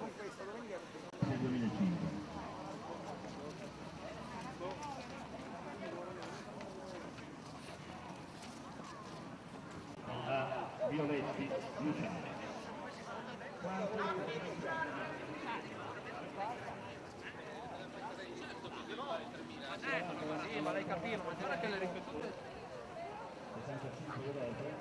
Nel 2005. Violetti, Luciano. Sì, ma lei capiva, ma c'era che le ripetute. 65 volte.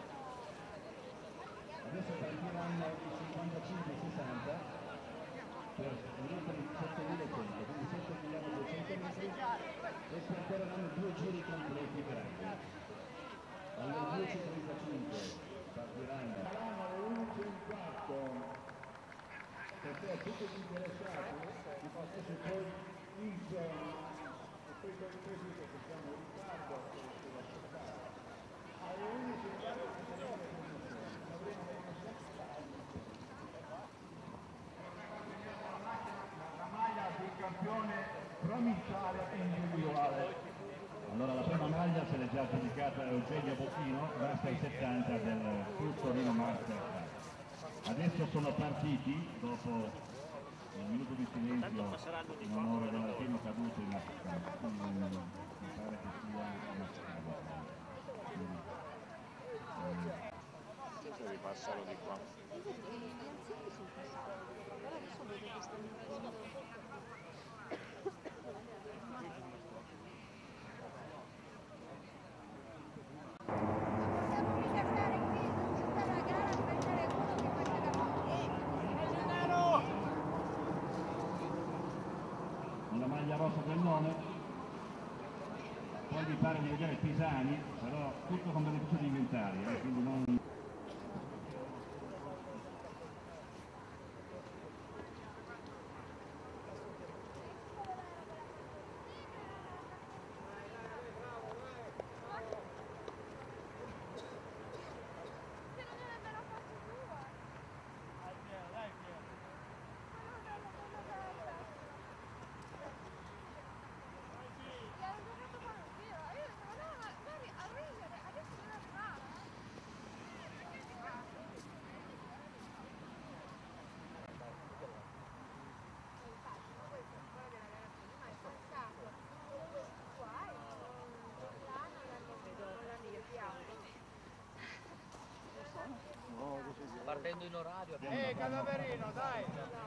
Adesso partiranno i 55-60 per metri 7100, quindi 7.200 metri e percorreranno 2 giri completi per anni. Alle 10.35 partiranno alle 11.15 perché a tutti gli interessati si facesse poi il giorno e poi per il quesito che siamo in ritardo sulla aspettare. Alle 11.15 avremo la maglia del campione provinciale e individuale. Allora la prima maglia se l'è già aggiudicata Eugenio Bocchino, Master 70 del Club Torino Master. Adesso sono partiti, dopo un minuto di silenzio in onore dell'ultimo caduto in Africa, mi pare che sia una scala. Adesso ripassano di qua. Una maglia rossa del nome, poi mi pare di vedere Pisani, però tutto con beneficio di inventario, quindi non... Partendo in orario. Cadaverino, dai!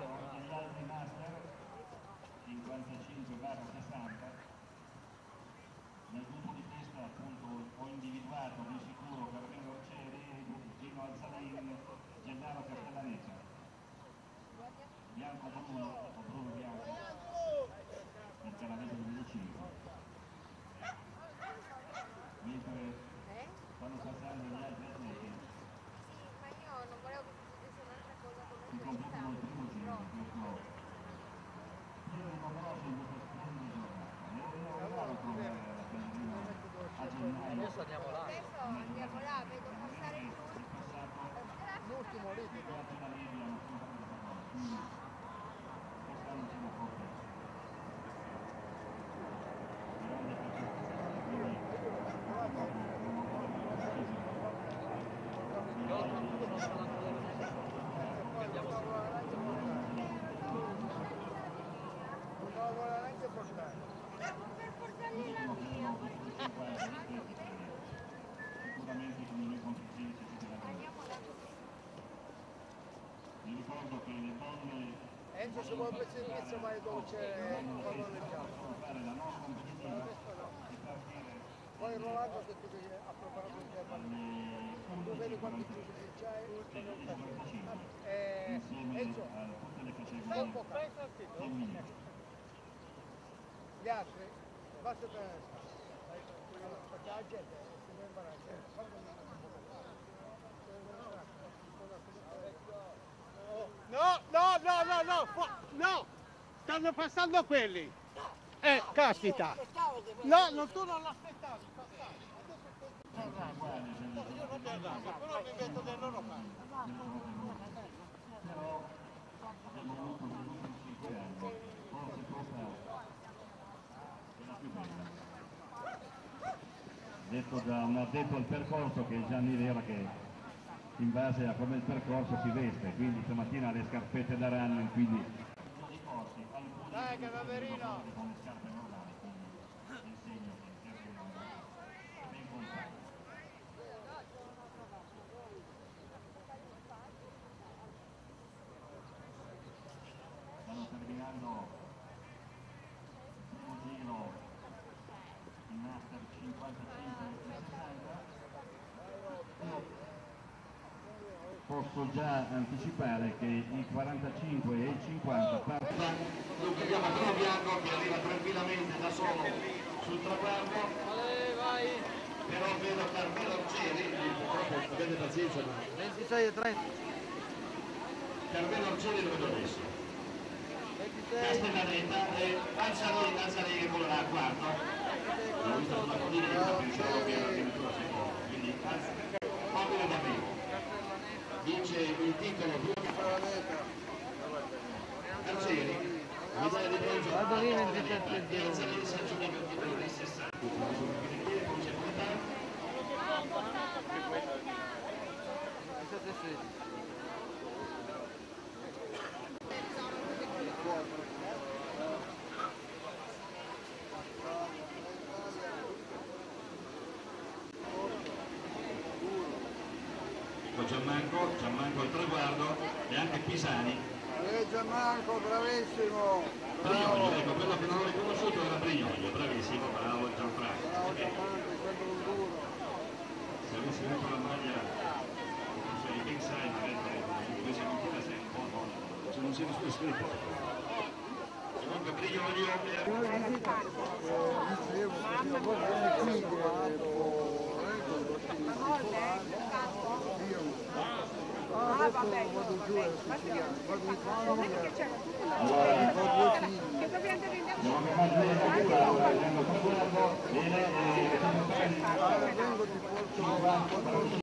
55/60. Nel gruppo di testa appunto ho individuato di sicuro Carmelo Ceri, Gino Alzalin, Gennaro Castellaneta. Bianco Bruno o Bruno Bianco del Canavese 2005. Mentre stanno passando gli altri atleti. Ma io non volevo che succedesse un'altra cosa come Si completano il primo giro di questo a gennaio. Adesso andiamo là. adesso andiamo là, vedo passare L'ultimo lì. Sicuramente con i miei consiglieri mi ricordo che le donne Enzo se vuole prendere il pezzo vai dove c'è il pallone giallo. fare la non competitiva e partire Poi Rolando ha detto che ha preparato un giorno. Tu vedi quanti chiusi c'hai? Enzo, a tutte le stai un categorie po' femminili. gli altri, basta perché la gente si deve imparare. No! Stanno passando quelli! Caspita! No, tu non l'aspettavi, io non mi arrabbo, però mi metto del loro parte. Però abbiamo avuto negli ultimi 5 anni, forse questa è la più bella. Detto da un addetto al percorso che è Gianni Vera che in base a come il percorso si veste, quindi stamattina ha le scarpette da run, quindi Dai che Paperino! con le scarpe normali, quindi il segno che terreno ben compatto. Stanno terminando il primo giro in Master 55 e 60. Posso già anticipare che i 45 e i 50 partono. Dunque abbiamo Antonio Bianco che arriva tranquillamente da solo sul traguardo. Però vedo Carmelo Arcieri, purtroppo avete pazienza ma 26 e 30. Carmelo Arcieri lo vedo adesso. 26. Castellaneta e Alzari che volerà a quarto. L'ho visto sulla collinetta, pensavo che era addirittura secondo. Quindi Fabio d'arrivo. Vince il titolo Arcieri, medaglia di bronzo Vado lì 27 e Alzari si aggiunge il titolo dei 60. Con Cepolitano. 27 e 16. Gianmanco al traguardo e anche Pisani. Gianmarco, bravissimo! Brignogno, ecco, quello che non ho riconosciuto era Brignogno, bravissimo, bravo Gianfranco. Se avessi avuto la maglia di Big Side, invece non ti sei un po' se non si è iscritto. Comunque Brignogno Ah, vabbè, vado giù che c'è che dobbiamo Vengo ti porto